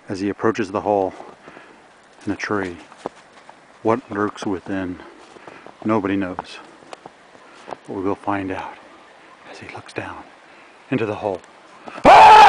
as he approaches the hole in the tree. What lurks within, nobody knows. But we will find out as he looks down into the hole. Ah!